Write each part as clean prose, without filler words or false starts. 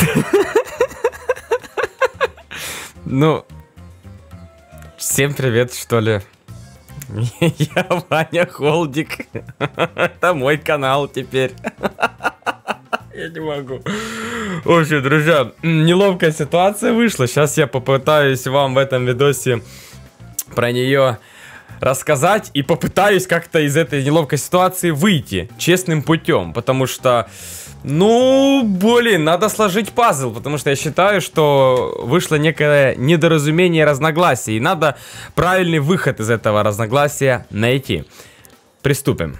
Ну, всем привет, что ли. Я Ваня Холдик. Это мой канал теперь. Я не могу. В общем, друзья, неловкая ситуация вышла. Сейчас я попытаюсь вам в этом видосе про нее рассказать и попытаюсь как-то из этой неловкой ситуации выйти честным путем, потому что, ну, блин, надо сложить пазл, потому что я считаю, что вышло некое недоразумение, разногласие, и надо правильный выход из этого разногласия найти. Приступим.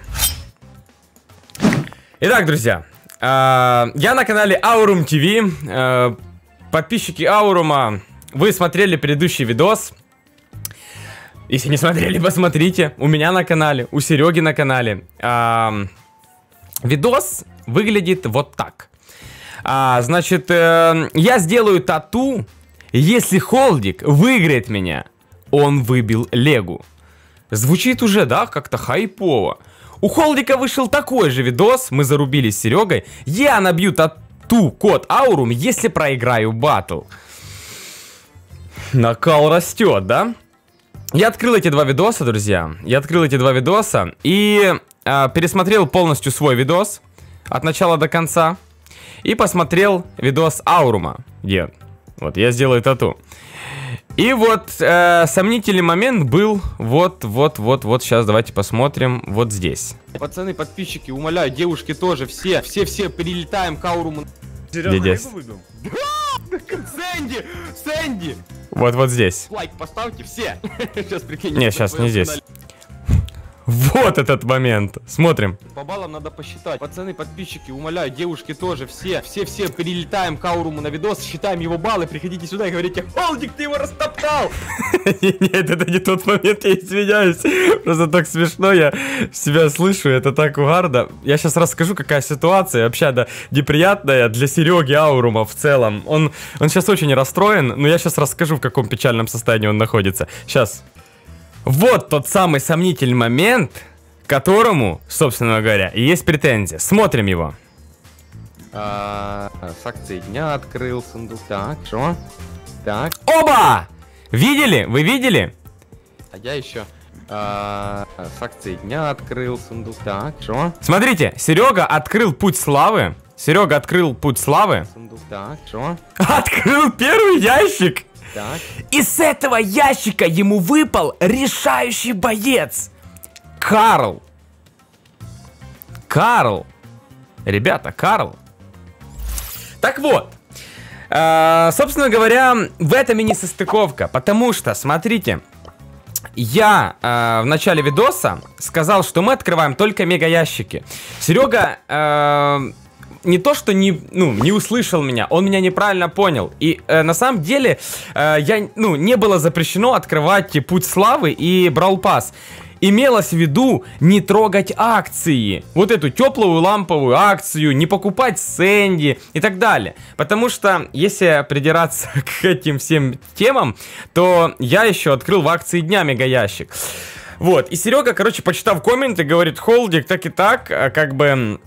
Итак, друзья, я на канале Aurum TV. Подписчики Аурума, вы смотрели предыдущий видос. Если не смотрели, посмотрите. У меня на канале, у Сереги на канале. Видос выглядит вот так. Значит, я сделаю тату, если Холдик выиграет меня. Он выбил Легу. Звучит уже, да, как-то хайпово. У Холдика вышел такой же видос. Мы зарубились с Серегой. Я набью тату код Аурум, если проиграю батл. Накал растет, да? Я открыл эти два видоса, друзья. Я открыл эти два видоса и пересмотрел полностью свой видос от начала до конца. И посмотрел видос Аурума, где вот я сделаю тату. И вот сомнительный момент был вот сейчас давайте посмотрим вот здесь. Пацаны, подписчики, умоляю, девушки тоже, все прилетаем к Ауруму. Серьезно, выбил? Сэнди! Сэнди! Вот здесь. Лайк поставьте все. Сейчас прикинь. Не, сейчас не здесь. Вот этот момент. Смотрим. По баллам надо посчитать. Пацаны, подписчики, умоляю, девушки тоже, все прилетаем к Ауруму на видос, считаем его баллы, приходите сюда и говорите: Холдик, ты его растоптал! Нет, это не тот момент, я извиняюсь. Просто так смешно, я себя слышу, это так угарно. Я сейчас расскажу, какая ситуация, вообще, да, неприятная для Сереги Аурума в целом. Он сейчас очень расстроен, но я сейчас расскажу, в каком печальном состоянии он находится. Сейчас. Вот тот самый сомнительный момент, к которому, собственно говоря, и есть претензия. Смотрим его. С акцией дня открыл сундук. Так, что? Так. Оба! Видели? Вы видели? А я еще с акцией дня открыл сундук. Так, что? Смотрите, Серега открыл путь славы. Серега открыл путь славы. Сундук. Так, что? Открыл первый ящик. Так. И с этого ящика ему выпал решающий боец. Карл. Ребята, Карл. Так вот. Собственно говоря, в этом и не состыковка. Потому что, смотрите, я в начале видоса сказал, что мы открываем только мега ящики. Серега... не то, что не услышал меня, он меня неправильно понял. И на самом деле не было запрещено открывать путь славы и Brawl Pass. Имелось в виду не трогать акции. Вот эту теплую ламповую акцию, не покупать Сэнди и так далее. Потому что, если придираться к этим всем темам, то я еще открыл в акции дня мега ящик. Вот, и Серега, короче, почитав комменты, говорит: Холдик, так и так, как бы...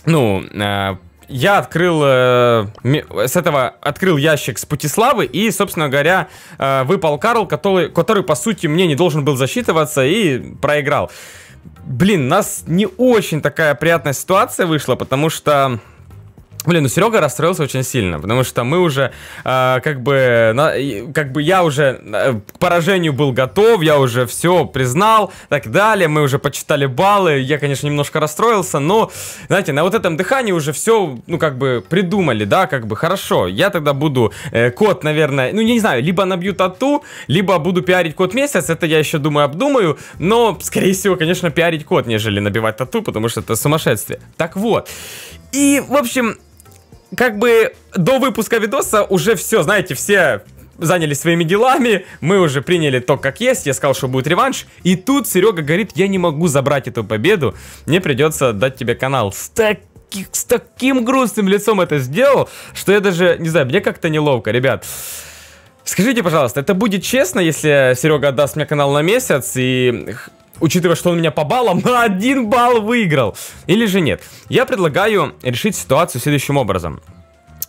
я открыл открыл ящик с пути славы, и, собственно говоря, выпал Карл, который, по сути, мне не должен был засчитываться, и проиграл. Блин, у нас не очень такая приятная ситуация вышла, потому что... Блин, ну Серега расстроился очень сильно, потому что мы уже, как бы я уже к поражению был готов, я уже все признал, так далее, мы уже почитали баллы, я, конечно, немножко расстроился, но, знаете, на вот этом дыхании уже все, ну, как бы придумали, да, как бы, хорошо, я тогда буду код, наверное, ну, не знаю, либо набью тату, либо буду пиарить код месяц, это я еще, думаю, обдумаю, но, скорее всего, конечно, пиарить код, нежели набивать тату, потому что это сумасшествие. Так вот, и, в общем... Как бы до выпуска видоса уже все, знаете, все занялись своими делами, мы уже приняли то, как есть, я сказал, что будет реванш, и тут Серега говорит: я не могу забрать эту победу, мне придется дать тебе канал. С таким грустным лицом это сделал, что я даже, не знаю, мне как-то неловко, ребят. Скажите, пожалуйста, это будет честно, если Серега отдаст мне канал на месяц и... Учитывая, что он меня по баллам на 1 балл выиграл. Или же нет? Я предлагаю решить ситуацию следующим образом.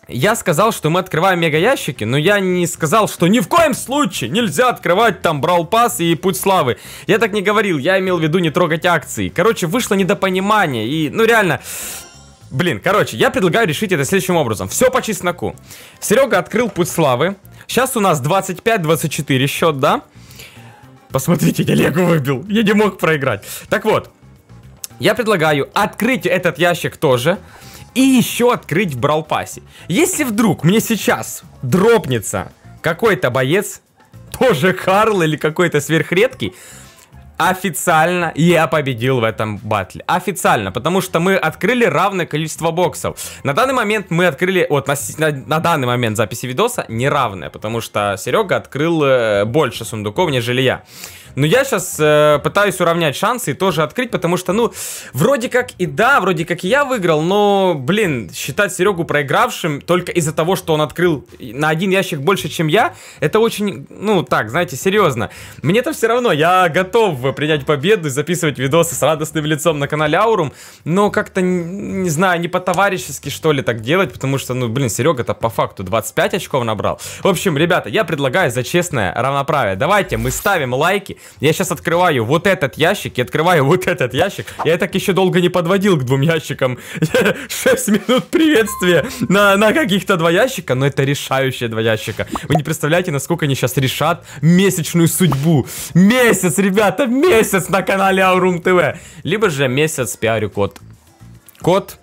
Я сказал, что мы открываем мега ящики, но я не сказал, что ни в коем случае нельзя открывать там Brawl Pass и Путь Славы. Я так не говорил, я имел в виду не трогать акции. Короче, вышло недопонимание и, ну реально... Блин, короче, я предлагаю решить это следующим образом. Все по чесноку. Серега открыл Путь Славы. Сейчас у нас 25-24 счет, да? Посмотрите, я Лего выбил. Я не мог проиграть. Так вот, я предлагаю открыть этот ящик тоже. И еще открыть в Brawl Pass'е. Если вдруг мне сейчас дропнется какой-то боец, тоже Карл или какой-то сверхредкий, официально я победил в этом батле. Официально, потому что мы открыли равное количество боксов. На данный момент мы открыли, вот на данный момент записи видоса неравное, потому что Серега открыл больше сундуков, нежели я. Но я сейчас пытаюсь уравнять шансы и тоже открыть, потому что, ну, вроде как и да, вроде как и я выиграл, но, блин, считать Серегу проигравшим только из-за того, что он открыл на один ящик больше, чем я, это очень, ну, так, знаете, серьезно. Мне-то все равно, я готов принять победу и записывать видосы с радостным лицом на канале Аурум, но как-то, не знаю, не по-товарищески, что ли, так делать, потому что, ну, блин, Серега-то по факту 25 очков набрал. В общем, ребята, я предлагаю за честное равноправие. Давайте мы ставим лайки. Я сейчас открываю вот этот ящик и открываю вот этот ящик. Я так еще долго не подводил к двум ящикам. 6 минут приветствия на каких-то 2 ящика, но это решающие 2 ящика. Вы не представляете, насколько они сейчас решат месячную судьбу. Месяц, ребята, месяц на канале Аурум ТВ. Либо же месяц пиарю код. Код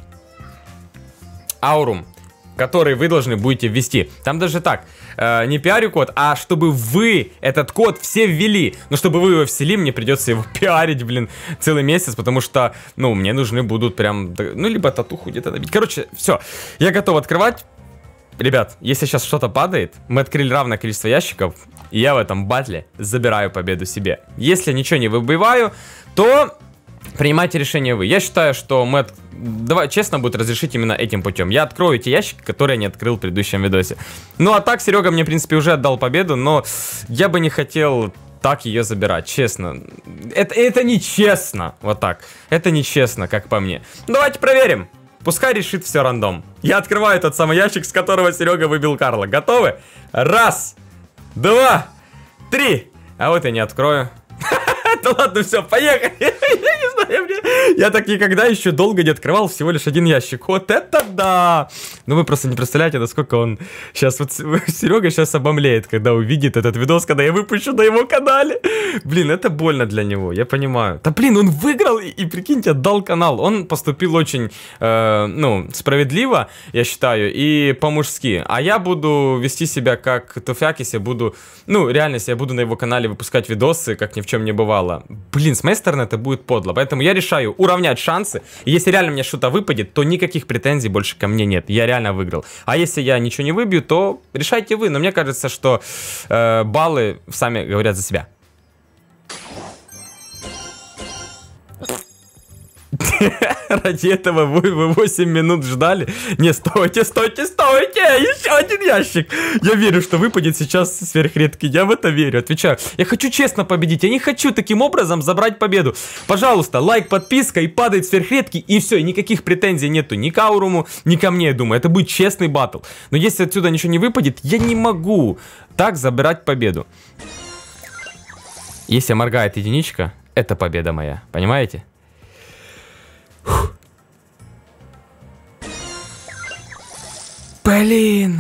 Аурум, который вы должны будете ввести. Там даже так, не пиарю код, а чтобы вы этот код все ввели. Но чтобы вы его ввели, мне придется его пиарить, блин, целый месяц, потому что, ну, мне нужны будут прям, ну, либо татуху где-то набить. Короче, все, я готов открывать. Ребят, если сейчас что-то падает, мы открыли равное количество ящиков, и я в этом батле забираю победу себе. Если ничего не выбиваю, то... принимайте решение вы. Я считаю, что мы, давай, честно будет разрешить именно этим путем. Я открою те ящики, которые я не открыл в предыдущем видосе. Ну а так, Серега мне, в принципе, уже отдал победу, но я бы не хотел так ее забирать, честно. Это нечестно, вот так. Это нечестно, как по мне. Давайте проверим. Пускай решит все рандом. Я открываю тот самый ящик, с которого Серега выбил Карла. Готовы? 1, 2, 3. А вот я не открою. Да ладно, все, поехали. Я не знаю, я так никогда еще долго не открывал всего лишь один ящик. Вот это да! Ну вы просто не представляете, насколько он сейчас, вот Серега сейчас обомлеет, когда увидит этот видос, когда я выпущу на его канале. Блин, это больно для него, я понимаю. Да блин, он выиграл и прикиньте, отдал канал. Он поступил очень, ну, справедливо, я считаю, и по-мужски. А я буду вести себя как туфяк, если буду, ну, реально, если я буду на его канале выпускать видосы, как ни в чем не бывало. Блин, с моей стороны это будет подло. Поэтому я решаю уравнять шансы. И если реально мне что-то выпадет, то никаких претензий больше ко мне нет. Я реально выиграл. А если я ничего не выбью, то решайте вы. Но мне кажется, что баллы сами говорят за себя. Ради этого вы 8 минут ждали. Не, стойте, стойте, стойте. Еще один ящик. Я верю, что выпадет сейчас сверхредкий. Я в это верю, отвечаю. Я хочу честно победить. Я не хочу таким образом забрать победу. Пожалуйста, лайк, подписка, и падает сверхредкий. И все, и никаких претензий нету ни к Ауруму, ни ко мне, я думаю. Это будет честный баттл. Но если отсюда ничего не выпадет, я не могу так забирать победу. Если моргает единичка, это победа моя. Понимаете? Блин.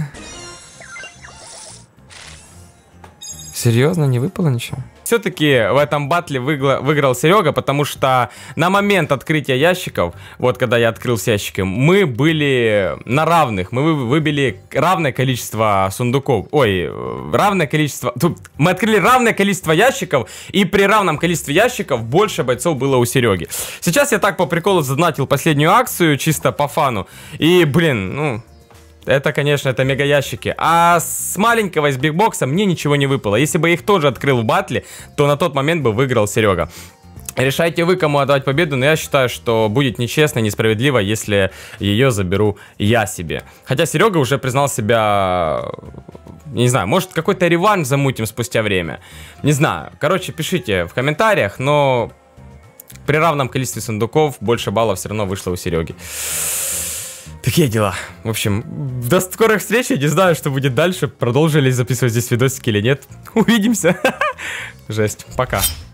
Серьезно, не выпало ничего? Все-таки в этом батле выиграл Серега, потому что на момент открытия ящиков, вот когда я открыл все ящики, мы были на равных. Мы выбили равное количество сундуков. Ой, равное количество... Тут мы открыли равное количество ящиков, и при равном количестве ящиков больше бойцов было у Сереги. Сейчас я так по приколу задонатил последнюю акцию, чисто по фану. И, блин, ну... Это, конечно, это мега ящики. А с маленького, из бигбокса мне ничего не выпало. Если бы я их тоже открыл в батле, то на тот момент бы выиграл Серега. Решайте вы, кому отдавать победу, но я считаю, что будет нечестно и несправедливо, если ее заберу я себе. Хотя Серега уже признал себя... Не знаю, может какой-то реванш замутим спустя время. Не знаю. Короче, пишите в комментариях, но при равном количестве сундуков больше баллов все равно вышло у Сереги. Такие дела. В общем, до скорых встреч. Я не знаю, что будет дальше. Продолжили записывать здесь видосики или нет. Увидимся. Жесть. Пока.